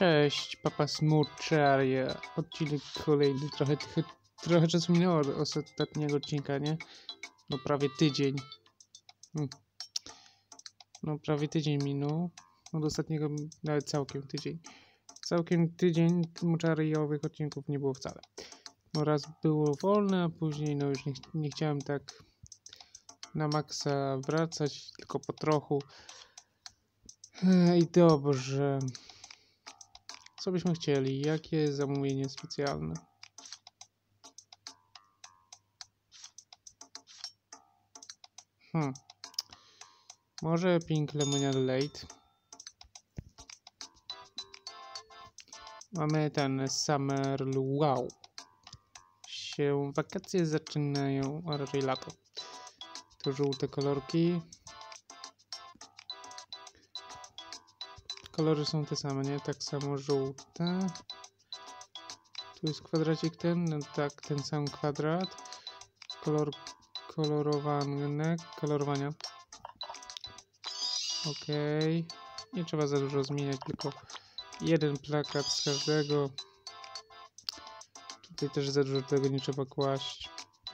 Cześć, Papa Smurczaria. Odcinek kolejny. Trochę czasu minęło od ostatniego odcinka, nie? No prawie tydzień. No prawie tydzień minął. Od ostatniego nawet całkiem tydzień. Całkiem tydzień moczariowych odcinków nie było wcale. No raz było wolne, a później no już nie chciałem tak na maksa wracać, tylko po trochu. I dobrze. Co byśmy chcieli? Jakie zamówienie specjalne? Może Pink Lemonade Late. Mamy ten Summer Luau. Wakacje zaczynają, a raczej lato. To żółte kolorki. Kolory są te same, nie? Tak samo żółte. Tu jest kwadracik ten, no tak, ten sam kwadrat. Kolorowania. Okej. Nie trzeba za dużo zmieniać, tylko jeden plakat z każdego. Tutaj też za dużo tego nie trzeba kłaść.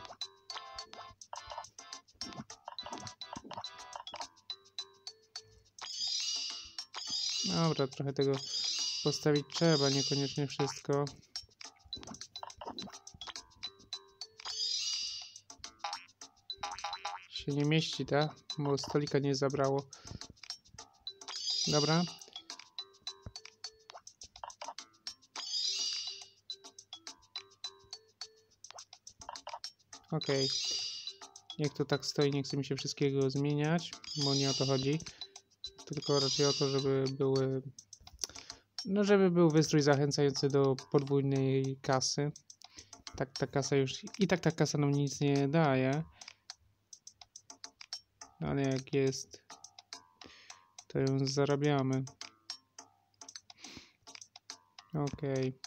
Dobra, trochę tego postawić trzeba, niekoniecznie wszystko. Się nie mieści, tak? Bo stolika nie zabrało. Dobra. Okej. Niech to tak stoi, nie chce mi się wszystkiego zmieniać, bo nie o to chodzi. Tylko raczej o to, żeby były... No, żeby był wystrój zachęcający do podwójnej kasy. Tak, ta kasa już... I tak ta kasa nam nic nie daje. Ale jak jest, to ją zarabiamy. Okej.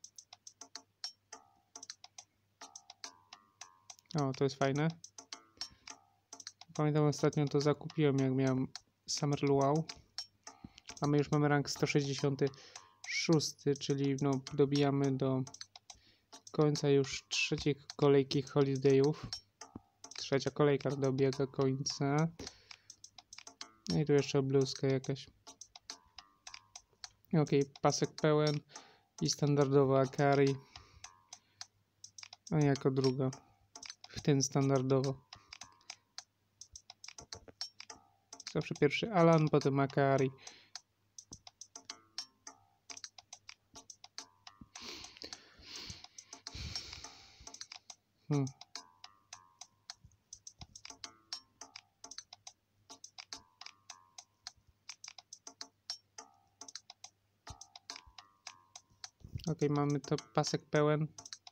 O, to jest fajne. Pamiętam, ostatnio to zakupiłem, jak miałem Summer Luau. A my już mamy rank 166, czyli no dobijamy do końca już trzeciej kolejki holidayów. Trzecia kolejka dobiega końca. No i tu jeszcze bluzka jakaś. Okej, pasek pełen i standardowa Akari. A jako druga. W ten standardowo. Zawsze pierwszy Alan, potem Akari. Okej, mamy to pasek pełen.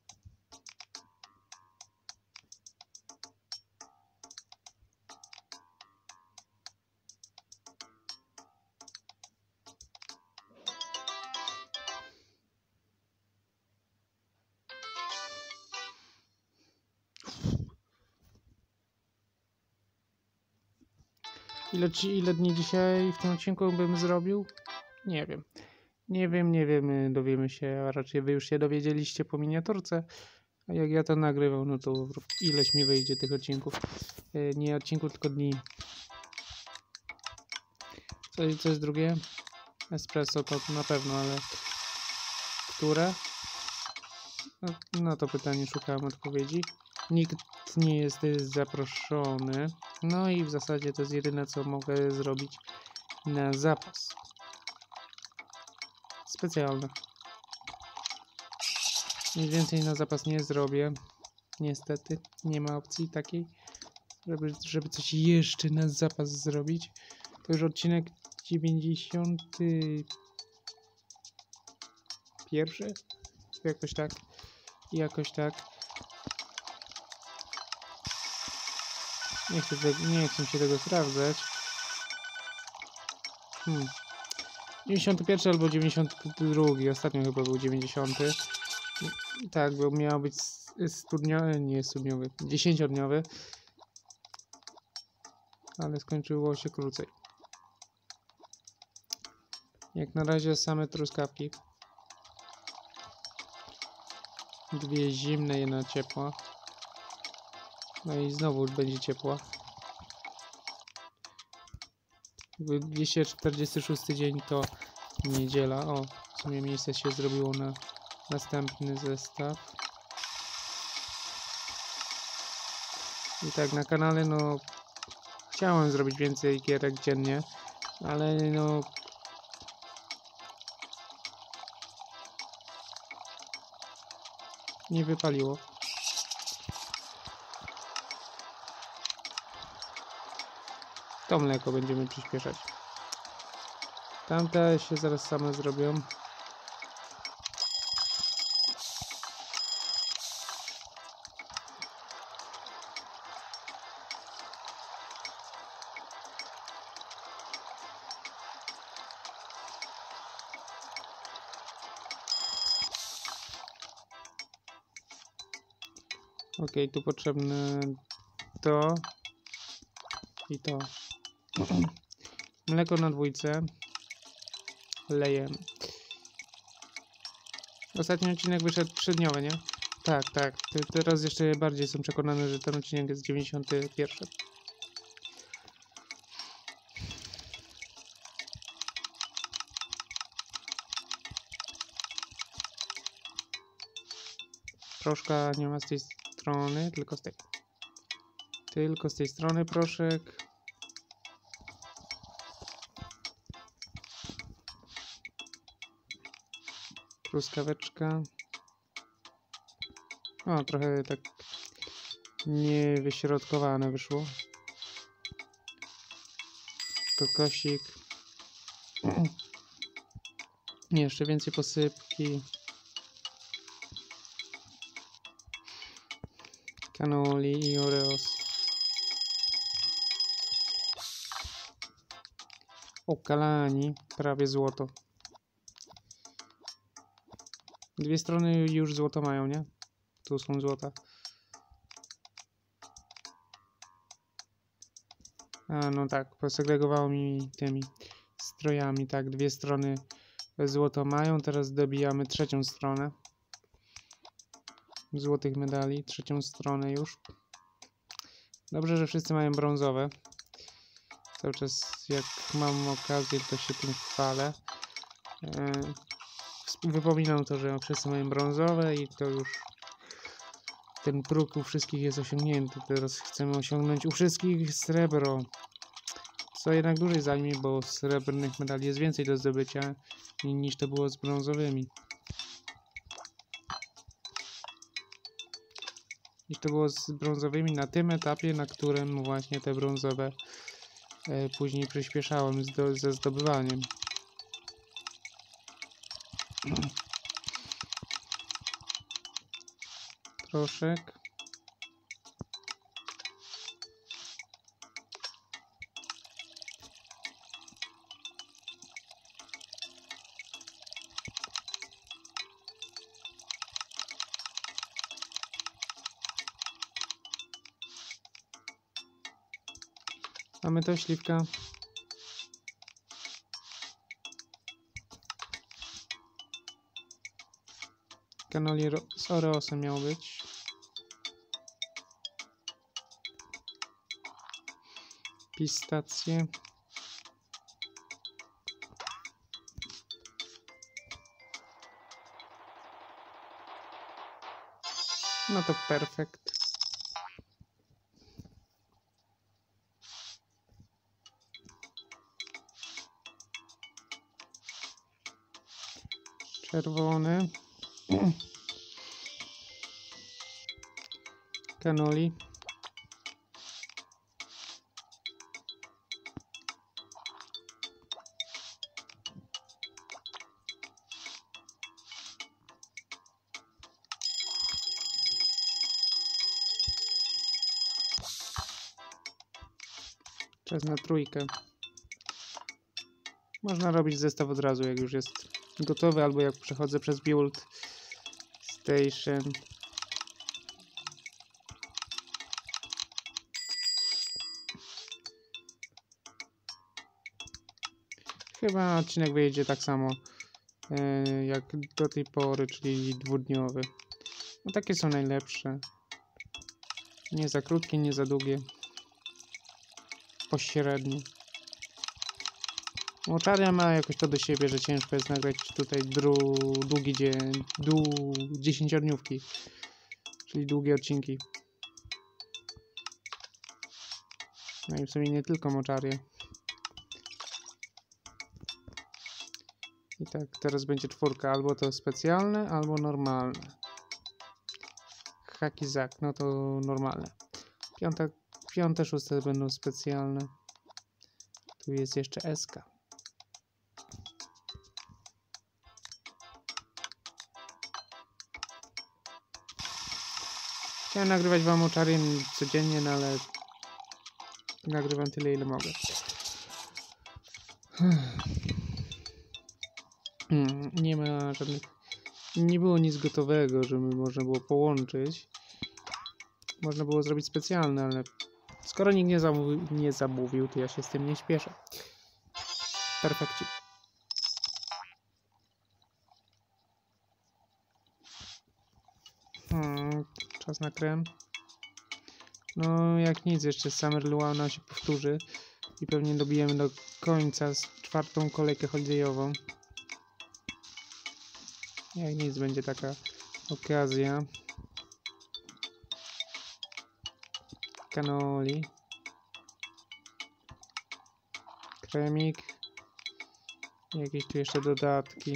Ile dni dzisiaj w tym odcinku bym zrobił? Nie wiem. Nie wiem, dowiemy się, a raczej wy już się dowiedzieliście po miniaturce. A jak ja to nagrywam, no to ileś mi wyjdzie tych odcinków. Nie odcinków, tylko dni. Co jest drugie? Espresso to na pewno, ale które? Na to pytanie szukałem odpowiedzi. Nikt nie jest zaproszony. No i w zasadzie to jest jedyne, co mogę zrobić na zapas. Specjalne. Nic więcej na zapas nie zrobię. Niestety nie ma opcji takiej, żeby coś jeszcze na zapas zrobić. To już odcinek 91? Jakoś tak. Nie chcę się tego sprawdzać. 91 albo 92. Ostatnio chyba był 90. Tak, bo miał być studniowy, 10-dniowy. Ale skończyło się krócej. Jak na razie same truskawki. 2 zimne, 1 ciepła. No i znowu będzie ciepła. 246 dzień to niedziela. O, w sumie miejsce się zrobiło na następny zestaw. I tak na kanale, no chciałem zrobić więcej gierek dziennie, ale no nie wypaliło. To mleko będziemy przyspieszać. Tamte się zaraz same zrobią. Ok, tu potrzebne to i to. Mleko na 2. Lejemy. Ostatni odcinek wyszedł 3-dniowy, nie? Tak, tak. Teraz jeszcze bardziej jestem przekonany, że ten odcinek jest 91. Proszka nie ma z tej strony, tylko z tej. Tylko z tej strony proszek. Truskaweczka. O, trochę tak niewyśrodkowane wyszło. Kokosik. Jeszcze więcej posypki. Cannoli i Oreos. Okalani, prawie złoto. 2 strony już złoto mają, nie? Tu są złota. A, no tak, posegregowało mi tymi strojami, tak, 2 strony złoto mają, teraz dobijamy 3. stronę złotych medali, 3. stronę już. Dobrze, że wszyscy mają brązowe. Cały czas jak mam okazję, to się tym chwalę. Wypominam to, że wszyscy mają brązowe i to już ten próg u wszystkich jest osiągnięty. Teraz chcemy osiągnąć u wszystkich srebro. Co jednak dłużej zajmie, bo srebrnych medali jest więcej do zdobycia niż to było z brązowymi. I to było z brązowymi na tym etapie, na którym właśnie te brązowe później przyspieszałem ze zdobywaniem. Proszek. Mamy to śliwka. Cannoli z Oreosem miał być. Pistacje. No to perfekt. Czerwony. Cannoli. Czas na 3. Można robić zestaw od razu, jak już jest gotowy, albo jak przechodzę przez build station. Chyba odcinek wyjdzie tak samo jak do tej pory, czyli 2-dniowy. No takie są najlepsze. Nie za krótkie, nie za długie. Pośrednie. Moczarnia ma jakoś to do siebie, że ciężko jest nagrać tutaj długi dzień, 10-dniówki, czyli długie odcinki. No i w sumie nie tylko moczarię. I tak, teraz będzie 4, albo to specjalne, albo normalne. Hakizak, no to normalne. 5, 6 będą specjalne. Tu jest jeszcze SK. Chciałem nagrywać wam moczarię codziennie, no ale nagrywam tyle, ile mogę. Nie ma żadnych... Nie było nic gotowego, żeby można było połączyć. Można było zrobić specjalne, ale skoro nikt nie zamówił, to ja się z tym nie śpieszę. Perfekcie. Czas na krem. No jak nic, jeszcze Summer Luana się powtórzy i pewnie dobijemy do końca z 4. kolejkę holidayową. Jak nic, będzie taka okazja. Cannoli. Kremik. Jakieś tu jeszcze dodatki.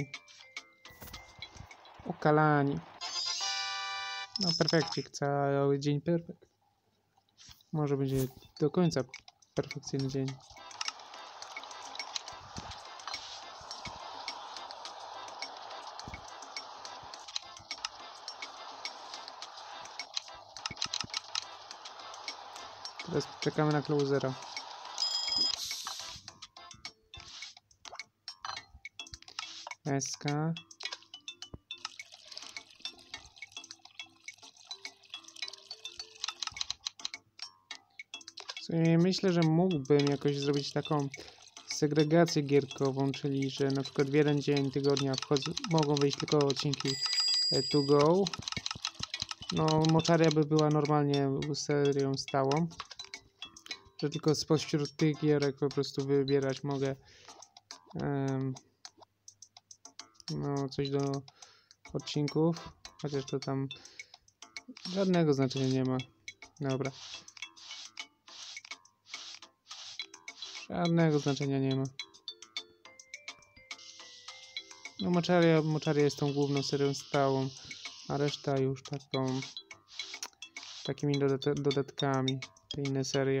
Okalani. No perfekcik, cały dzień perfekt. Może będzie do końca perfekcyjny dzień. Teraz czekamy na closera. SK. Myślę, że mógłbym jakoś zrobić taką segregację gierkową, czyli że na przykład w jeden dzień tygodnia mogą wyjść tylko odcinki to go. No, Moczaria by była normalnie serią stałą, że tylko spośród tych gierek po prostu wybierać mogę no, coś do odcinków, chociaż to tam żadnego znaczenia nie ma. Dobra. Żadnego znaczenia nie ma. No Moczaria jest tą główną serią stałą, a reszta już takimi dodatkami, te inne serie.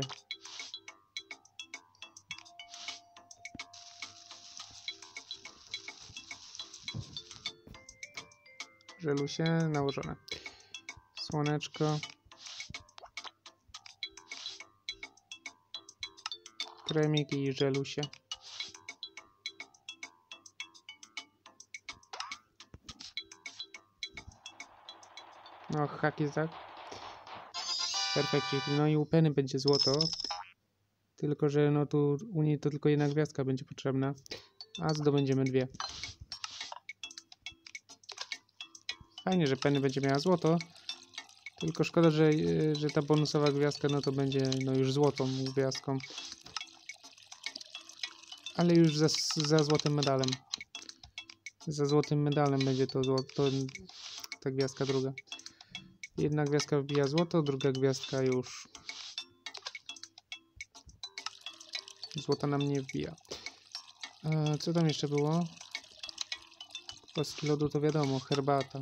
Żelusie nałożone. Słoneczko. Kremik i żelusie. No, hakizak. Perfekcie. No i u Penny będzie złoto. Tylko, że no tu u niej to tylko jedna gwiazdka będzie potrzebna. A zdobędziemy 2. Fajnie, że Penny będzie miała złoto. Tylko szkoda, że ta bonusowa gwiazdka no to będzie no już złotą gwiazdką. Ale już za złotym medalem. Za złotym medalem będzie ta gwiazdka druga. Jedna gwiazdka wbija złoto, druga gwiazdka już złota nam nie wbija. Co tam jeszcze było? Kostki lodu to wiadomo, herbata.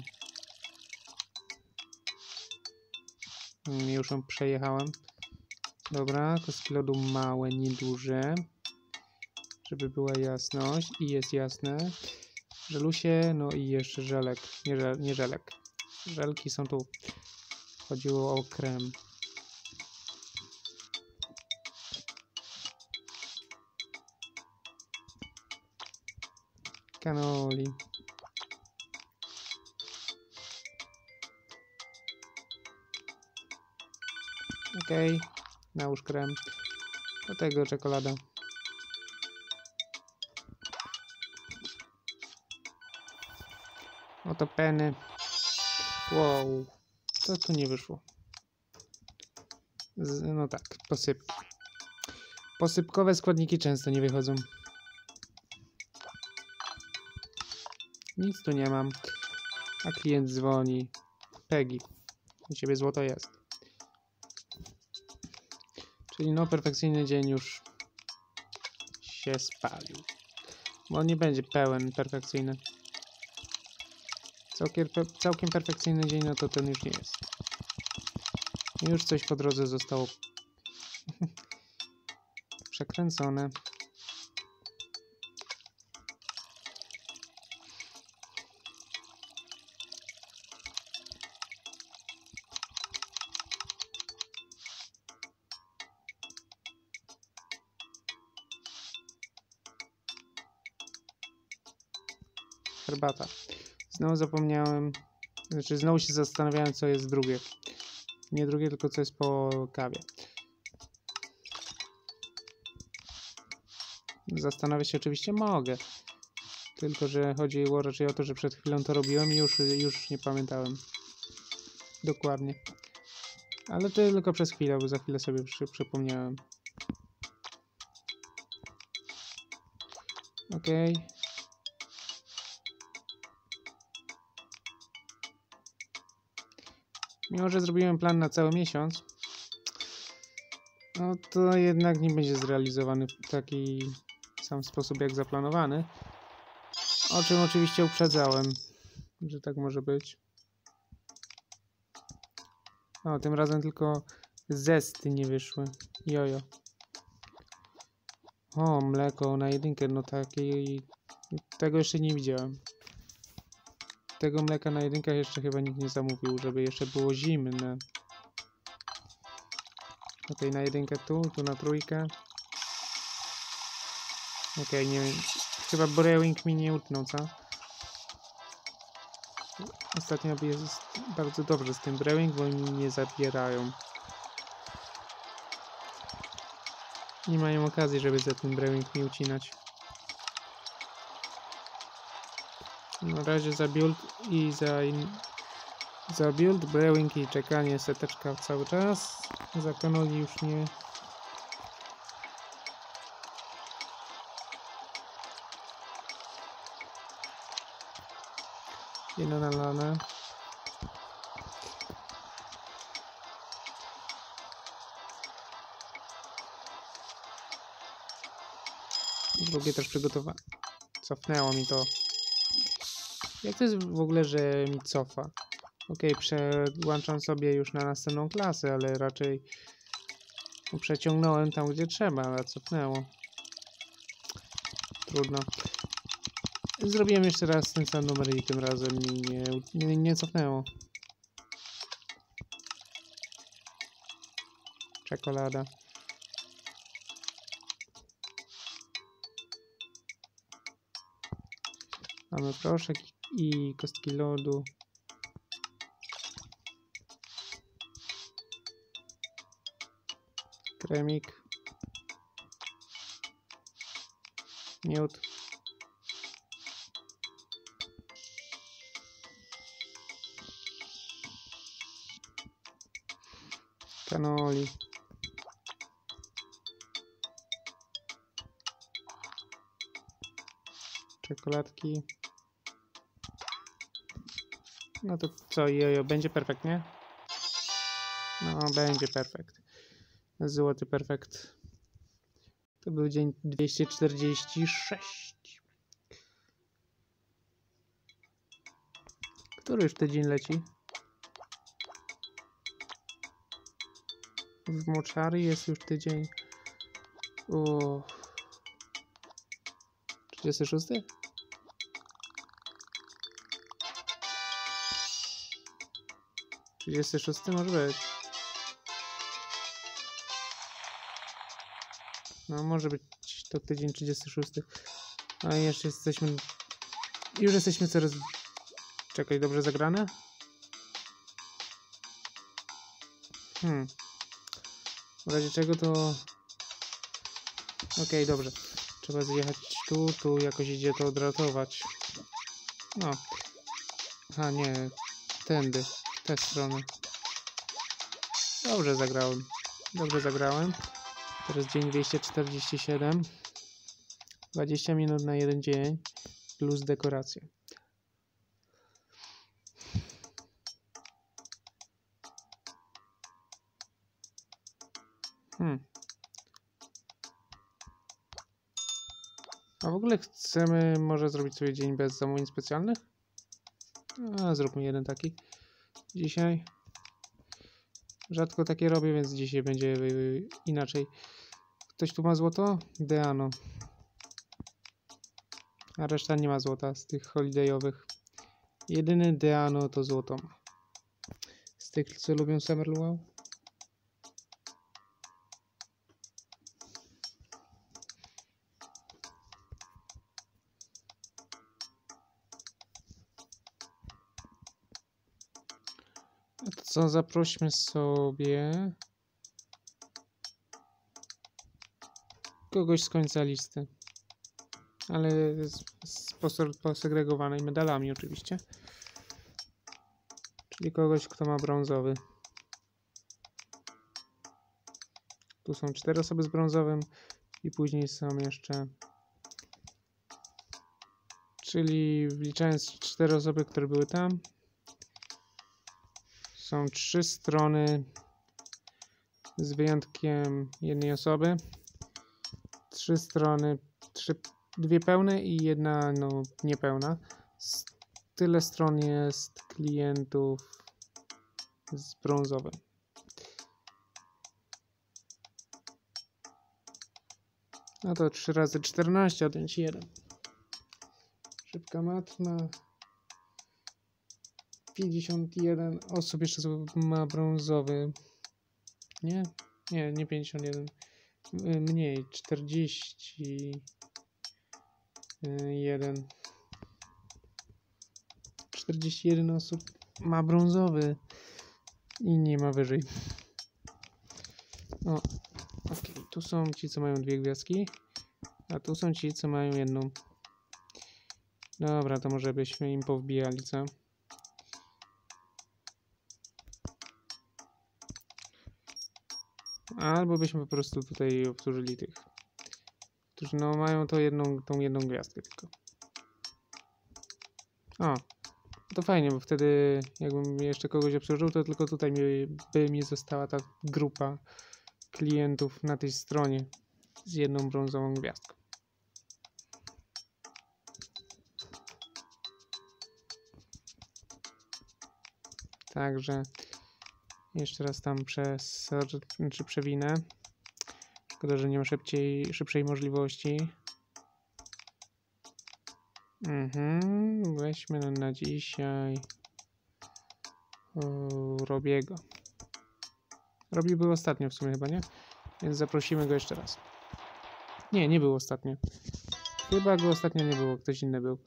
Już ją przejechałem. Dobra, kostki lodu małe, nieduże. Żeby była jasność i jest jasne. Żelusie, no i jeszcze żelek. Nie żelek. Żelki są tu. Chodziło o krem. Cannoli. Okej. Nałóż krem. Do tego czekolada. Oto peny. Wow. Co tu nie wyszło? No tak, posypki. Posypkowe składniki często nie wychodzą. Nic tu nie mam. A klient dzwoni. Peggy. U ciebie złoto jest. Czyli no perfekcyjny dzień już się spalił. Bo on nie będzie pełen perfekcyjny. Całkiem perfekcyjny dzień, no to ten już nie jest. Już coś po drodze zostało przekręcone. Herbata. Znowu zapomniałem, znaczy znowu się zastanawiałem, co jest drugie. Nie drugie, tylko co jest po kawie. Zastanawiać się oczywiście mogę. Tylko, że chodziło raczej o to, że przed chwilą to robiłem i już nie pamiętałem. Dokładnie. Ale to tylko przez chwilę, bo za chwilę sobie przypomniałem. Okej. Mimo, że zrobiłem plan na cały miesiąc, no to jednak nie będzie zrealizowany w taki sam sposób jak zaplanowany. O czym oczywiście uprzedzałem, że tak może być. O, tym razem tylko zesty nie wyszły. Jojo. O, mleko na jedynkę, no takiej... Tego jeszcze nie widziałem. Tego mleka na jedynkach jeszcze chyba nikt nie zamówił, żeby jeszcze było zimne. Okej, na jedynkę tu na trójkę. Okej, nie wiem. Chyba brewing mi nie utknął, co? Ostatnio jest bardzo dobrze z tym brewing, bo mi nie zabierają. Nie mają okazji, żeby za ten brewing mi ucinać. Na razie za build i za build, brewing i czekanie, seteczka cały czas. Za kanoli już nie. Jedno nalane. Drugie też przygotowane. Cofnęło mi to. Jak to jest w ogóle, że mi cofa? Okej, przełączam sobie już na następną klasę, ale raczej przeciągnąłem tam, gdzie trzeba, ale cofnęło. Trudno. Zrobiłem jeszcze raz ten sam numer i tym razem mi nie cofnęło. Czekolada. Mamy proszek i kostki lodu. Kremik. Miód. Kanoli. Czekoladki. No to co, jojo, będzie perfekt, nie? No, będzie perfekt. Złoty perfekt. To był dzień 246. Który już tydzień leci? W moczary jest już tydzień. O. 36? Może być. No może być to tydzień 36. A jeszcze jesteśmy... Już jesteśmy coraz... Czekaj, dobrze zagrane? W razie czego to... Okej, dobrze. Trzeba zjechać tu jakoś idzie to odratować. No. A nie, tędy, w tę stronę. Dobrze zagrałem. Dobrze zagrałem. Teraz dzień 247. 20 minut na jeden dzień. Plus dekoracje. A w ogóle chcemy może zrobić sobie dzień bez zamówień specjalnych? A, zróbmy jeden taki. Dzisiaj. Rzadko takie robię, więc dzisiaj będzie inaczej. Ktoś tu ma złoto? Deano. A reszta nie ma złota z tych holidayowych. Jedyny Deano to złoto. Z tych, co lubią Summer Luau. To co, zaprośmy sobie kogoś z końca listy. Ale posegregowanej medalami oczywiście. Czyli kogoś, kto ma brązowy. Tu są 4 osoby z brązowym i później są jeszcze... Czyli wliczając 4 osoby, które były tam, są 3 strony z wyjątkiem jednej osoby. 3 strony, 2 pełne i jedna no niepełna. Tyle stron jest klientów z brązowym. No to 3 razy 14 odjąć 1. Szybka matma. 51 osób jeszcze ma brązowy. Nie? Nie 51. Mniej. 41. 41 osób ma brązowy i nie ma wyżej. O, ok. Tu są ci, co mają 2 gwiazdki, a tu są ci, co mają 1. Dobra, to może byśmy im powbijali, co? Albo byśmy po prostu tutaj obsłużyli tych, którzy no mają tą jedną gwiazdkę tylko. O, to fajnie, bo wtedy jakbym jeszcze kogoś obsłużył, to tylko tutaj by mi została ta grupa klientów na tej stronie z 1 brązową gwiazdką. Także jeszcze raz tam przewinę. Szkoda, że nie ma szybszej możliwości. Weźmy na dzisiaj Robiego. Robi był ostatnio w sumie chyba, nie? Więc zaprosimy go jeszcze raz. Nie był ostatnio. Chyba go ostatnio nie było, ktoś inny był.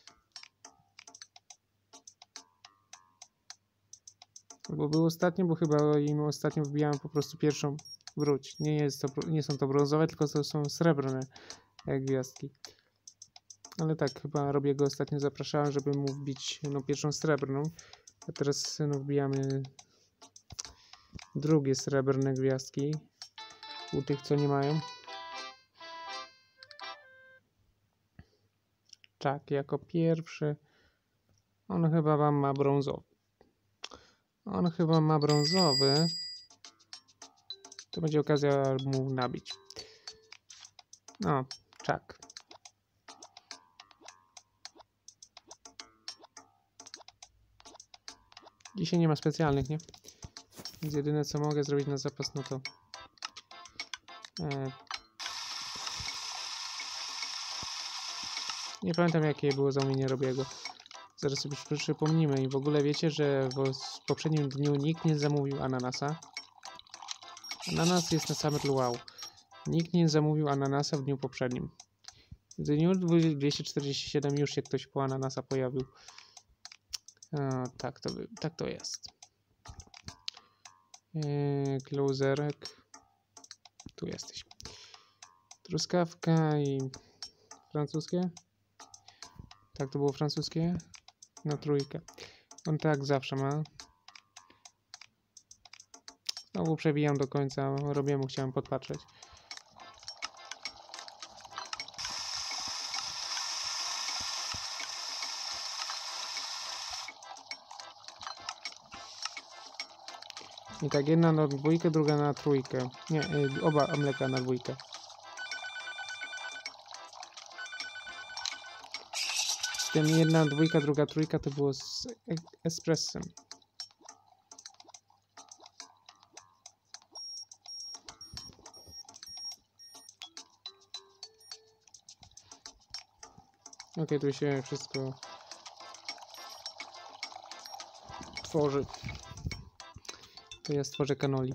Albo był ostatnio, bo chyba im ostatnio wbijałem po prostu pierwszą wróć. Nie są to brązowe, tylko to są srebrne gwiazdki. Ale tak, chyba robię go ostatnio zapraszałem, żeby mu wbić no, pierwszą srebrną. A teraz no, wbijamy drugie srebrne gwiazdki. U tych, co nie mają. Tak, jako pierwszy. On chyba ma brązowy. To będzie okazja mu nabić. No, tak. Dzisiaj nie ma specjalnych, nie? Więc jedyne co mogę zrobić na zapas, no to nie pamiętam jakie było zamówienie Robiego. Zaraz sobie przypomnimy. I w ogóle wiecie, że w poprzednim dniu nikt nie zamówił ananasa. Ananas jest na Summer Luau. Nikt nie zamówił ananasa w dniu poprzednim. W dniu 247 już się ktoś po ananasa pojawił. Tak to jest. Closerek. Tu jesteś. Truskawka i francuskie. Tak, to było francuskie. Na trójkę. On tak zawsze ma. Znowu przewijam do końca. Robię mu, chciałem podpatrzeć. I tak, jedna na dwójkę, druga na trójkę. Nie, oba mleka na dwójkę. Z tym jedna dwójka, druga trójka to było z espressem. Ok, tu się wszystko tworzy. To ja stworzę kanoli.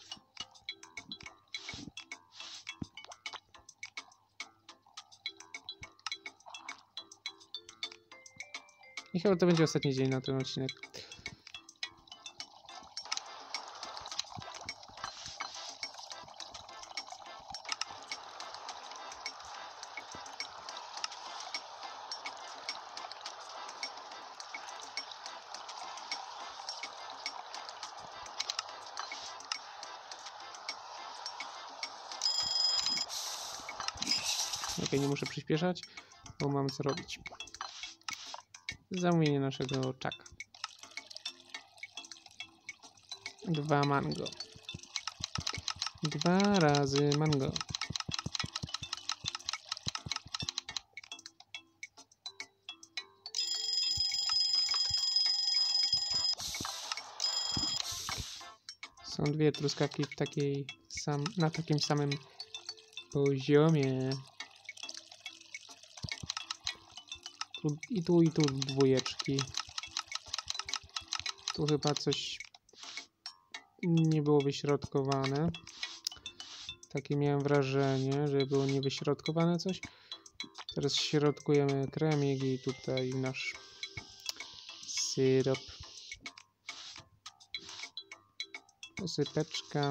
I chyba to będzie ostatni dzień na ten odcinek. Ok, nie muszę przyspieszać, bo mam co robić. Zamówienie naszego czaka. 2 mango. 2 razy mango. Są 2 truskawki w takiej na takim samym poziomie. I tu dwójeczki. Tu chyba coś nie było wyśrodkowane. Takie miałem wrażenie, że było niewyśrodkowane coś. Teraz środkujemy kremik i tutaj nasz syrop. Posypeczka.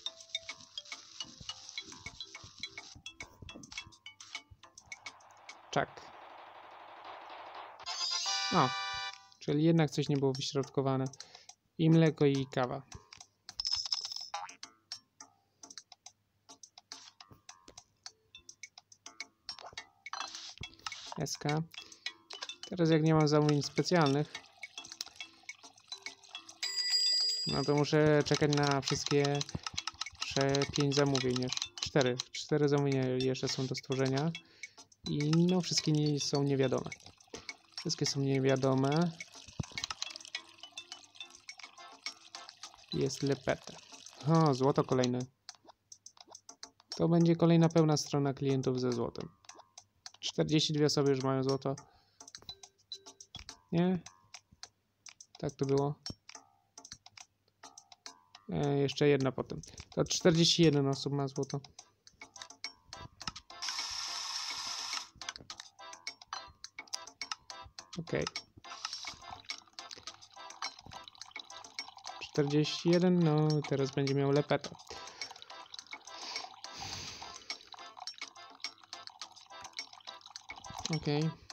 Czak. O, czyli jednak coś nie było wyśrodkowane. I mleko, i kawa. SK. Teraz jak nie mam zamówień specjalnych, no to muszę czekać na wszystkie 5 zamówień. 4 zamówienia jeszcze są do stworzenia. I no wszystkie nie są niewiadome. Wszystkie są niewiadome. Jest lepeta. O, złoto kolejne. To będzie kolejna pełna strona klientów ze złotem. 42 osoby już mają złoto. Nie? Tak to było. Jeszcze jedna potem. To 41 osób ma złoto. Ok. 41, no teraz będzie miał lepetę. Ok.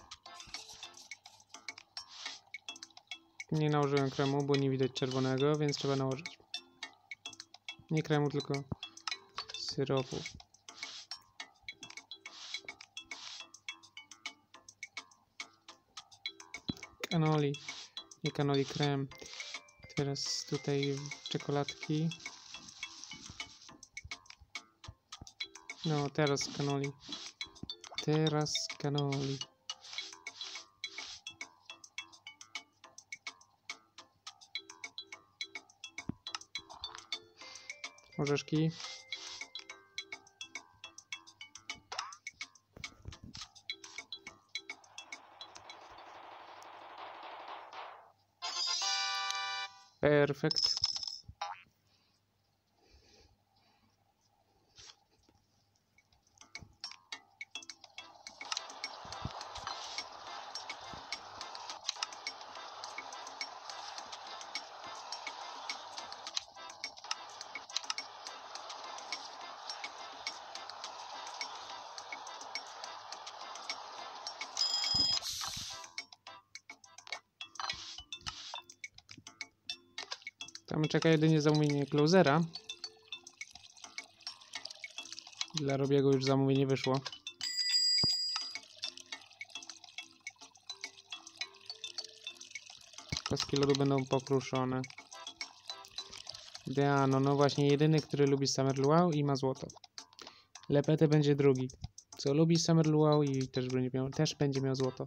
Nie nałożyłem kremu, bo nie widać czerwonego, więc trzeba nałożyć. Nie kremu, tylko syropu. Kanoli. Nie kanoli, krem. Teraz tutaj czekoladki. No, teraz kanoli. Teraz kanoli. Orzeszki. Perfekt. Tam czeka jedynie zamówienie closera. Dla Robiego już zamówienie wyszło. Kostki lodu będą pokruszone. Deano, no właśnie, jedyny, który lubi Summer Luau i ma złoto. Lepete będzie drugi, co lubi Summer Luau i też będzie miał złoto.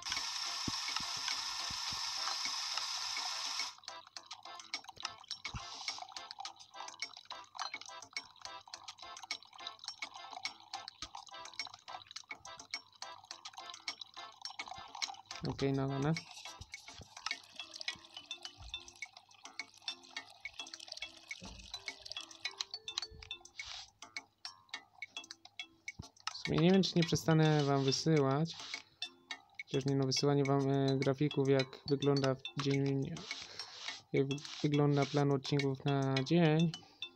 Okej, nalane. W sumie nie wiem, czy nie przestanę wam wysyłać. Chociaż nie, no, wysyłanie wam grafików, jak wygląda dzień, jak wygląda plan odcinków na dzień.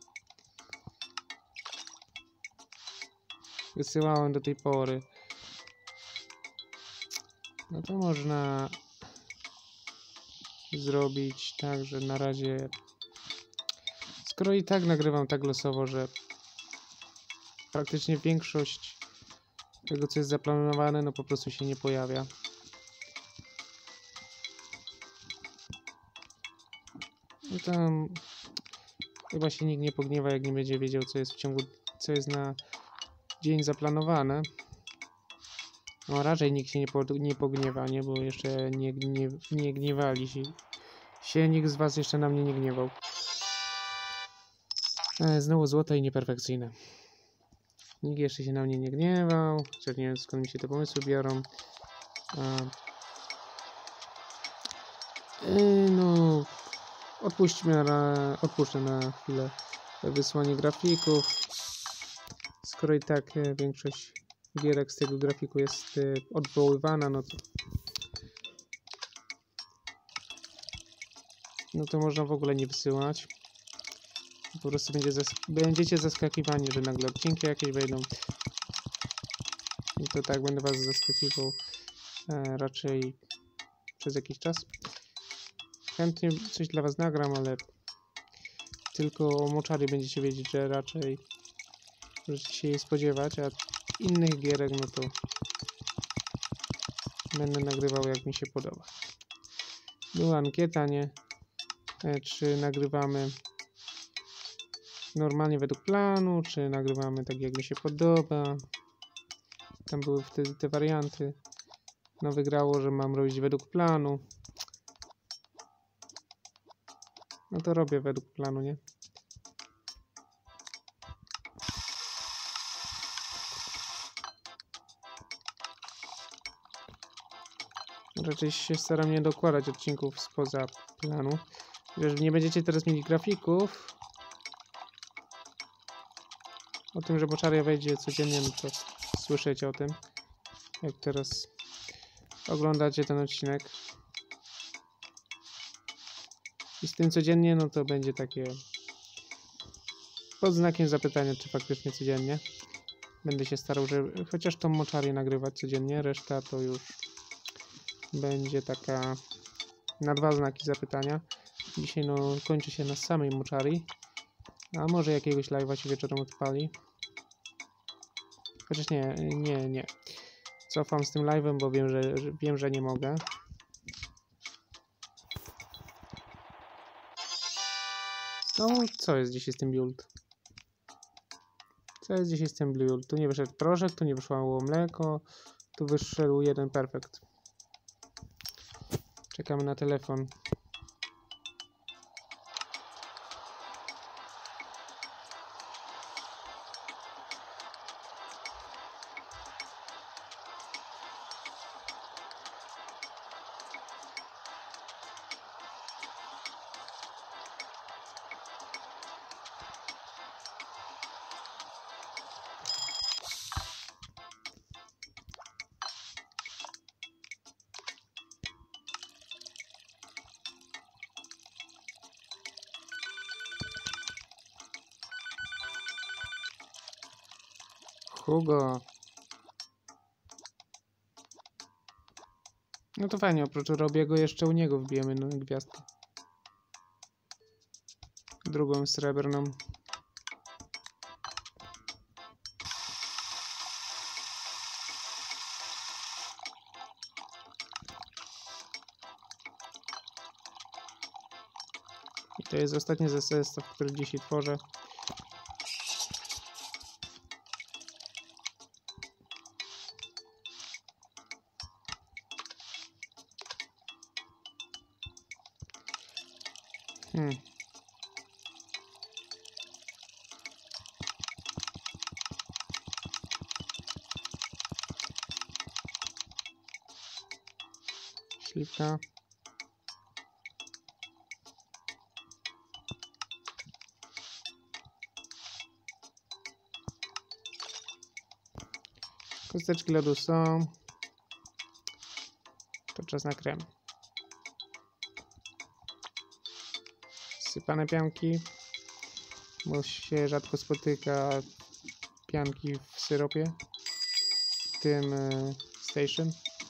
Wysyłałem do tej pory. No to można zrobić tak, że na razie, skoro i tak nagrywam tak losowo, że praktycznie większość tego, co jest zaplanowane, no po prostu się nie pojawia. No tam chyba się nikt nie pogniewa, jak nie będzie wiedział, co jest co jest na dzień zaplanowane. No raczej nikt się nie pogniewa, nie? Bo jeszcze nie gniewali się. Nikt z was jeszcze na mnie nie gniewał. Znowu złote i nieperfekcyjne. Nikt jeszcze się na mnie nie gniewał. Chociaż nie wiem, skąd mi się te pomysły biorą. No, odpuszczę na chwilę wysłanie grafików. Skoro i tak większość gierek z tego grafiku jest odwoływana, no to można w ogóle nie wysyłać. Po prostu będziecie zaskakiwani, że nagle odcinki jakieś wejdą. I to tak, będę was zaskakiwał raczej przez jakiś czas. Chętnie coś dla was nagram, ale tylko o moczary będziecie wiedzieć, że raczej możecie się jej spodziewać, a innych gierek, no to będę nagrywał, jak mi się podoba. Była ankieta, nie? Czy nagrywamy normalnie według planu, czy nagrywamy tak, jak mi się podoba. Tam były wtedy te warianty. No wygrało, że mam robić według planu. No to robię według planu, nie? Raczej się staram nie dokładać odcinków spoza planu. Jeżeli nie będziecie teraz mieli grafików, o tym, że Moczaria wejdzie codziennie, no to słyszycie o tym, jak teraz oglądacie ten odcinek. I z tym codziennie, no to będzie takie pod znakiem zapytania, czy faktycznie codziennie. Będę się starał, żeby chociaż tą Moczarię nagrywać codziennie, reszta to już będzie taka na dwa znaki zapytania. Dzisiaj no kończy się na samej Moczarii, a może jakiegoś live'a się wieczorem odpali. Chociaż nie. Cofam z tym live'em, bo wiem, że nie mogę. No, co jest dzisiaj z tym build? Co jest dzisiaj z tym build? Tu nie wyszedł proszek, tu nie wyszło mleko, tu wyszedł jeden perfekt. Czekamy na telefon. Hugo. No to fajnie, oprócz Robiego jeszcze u niego wbijemy gwiazdkę. drugą srebrną. I to jest ostatni zestaw, który dzisiaj tworzę. Śliwka. Kosteczki lodu są. To czas na krem. Sypane pianki. Bo się rzadko spotyka pianki w syropie. W tym station.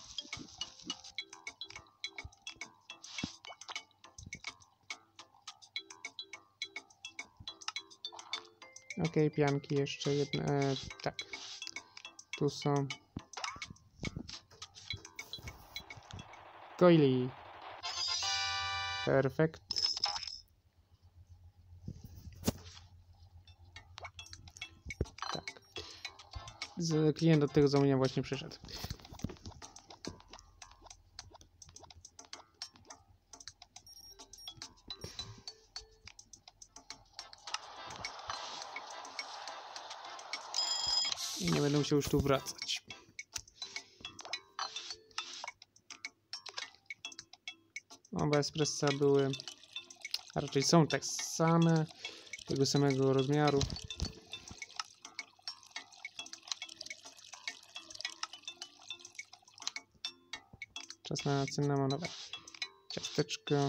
Ok, pianki jeszcze jedne. Tak. Tu są. Coily. Perfekt. Tak. Klient od tego zamówienia właśnie przyszedł. I nie będę musiał już tu wracać. Oba espressa były, a raczej są tak same, tego samego rozmiaru. Czas na cynamonowe ciasteczko.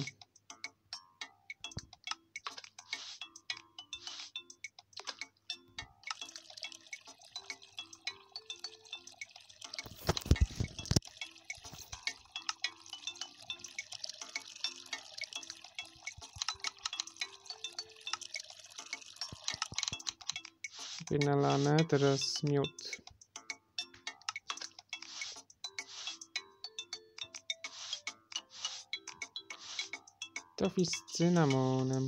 Nalane, teraz miód. Tofi z cynamonem.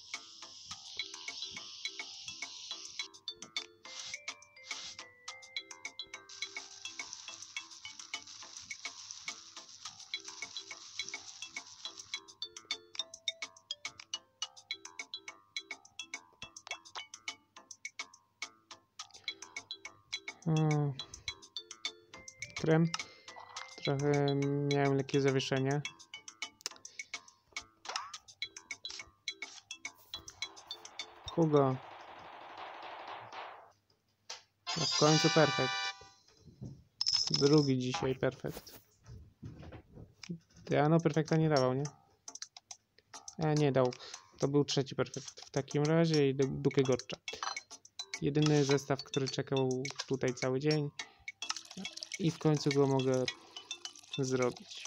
Krem. Trochę miałem lekkie zawieszenie. Hugo. No w końcu perfekt. Drugi dzisiaj perfekt. Diano perfekta nie dawał, nie? Nie dał. To był trzeci perfekt. W takim razie i Duke Gotcha. Jedyny zestaw, który czekał tutaj cały dzień. I w końcu go mogę zrobić.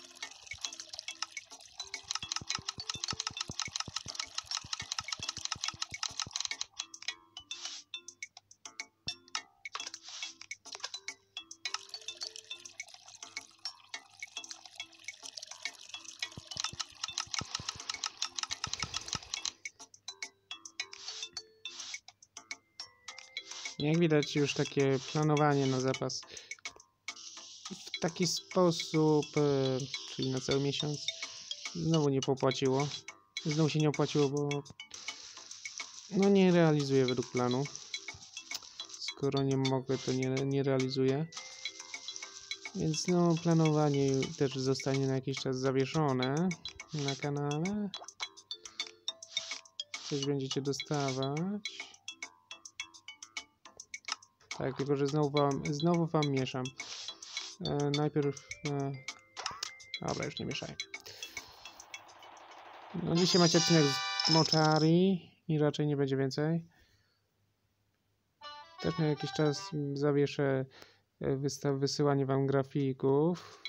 Jak widać, już takie planowanie na zapas w taki sposób, czyli na cały miesiąc, znowu nie popłaciło. Znowu się nie opłaciło, bo no nie realizuję według planu. Skoro nie mogę, to nie realizuję. Więc no planowanie też zostanie na jakiś czas zawieszone na kanale. Coś będziecie dostawać. Tak, tylko że znowu wam mieszam. Najpierw... Dobra, już nie mieszajmy. No dzisiaj macie odcinek z Mochari i raczej nie będzie więcej. Tak na jakiś czas zawieszę wysyłanie wam grafików.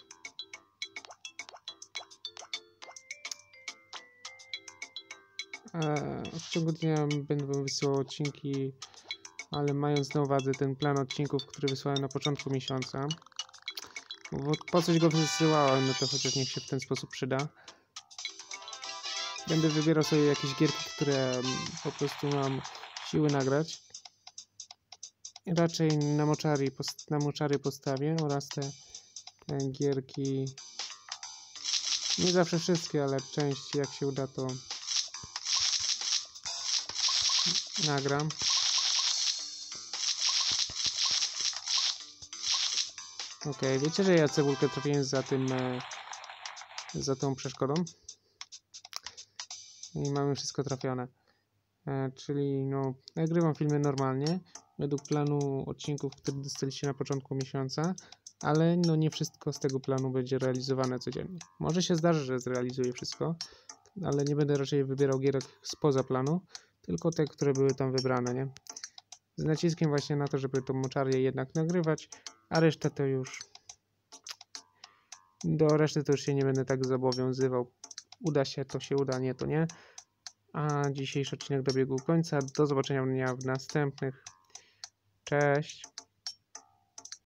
W ciągu dnia będę wysyłał odcinki, ale mając na uwadze ten plan odcinków, który wysłałem na początku miesiąca, bo po coś go wysyłałem, no to chociaż niech się w ten sposób przyda. Będę wybierał sobie jakieś gierki, które po prostu mam siły nagrać. Raczej na moczary postawię oraz te gierki, nie zawsze wszystkie, ale część jak się uda to nagram. Okej, wiecie, że ja cebulkę trafiłem za tą przeszkodą i mamy wszystko trafione. Czyli no, nagrywam filmy normalnie, według planu odcinków, który dostaliście na początku miesiąca, ale no nie wszystko z tego planu będzie realizowane codziennie. Może się zdarzy, że zrealizuję wszystko, ale nie będę raczej wybierał gierek spoza planu, tylko te, które były tam wybrane, nie? Z naciskiem właśnie na to, żeby tą moczarię jednak nagrywać, a resztę to już... Do reszty to już się nie będę tak zobowiązywał. Uda się, to się uda, nie, to nie. A dzisiejszy odcinek dobiegł końca. Do zobaczenia w następnych. Cześć.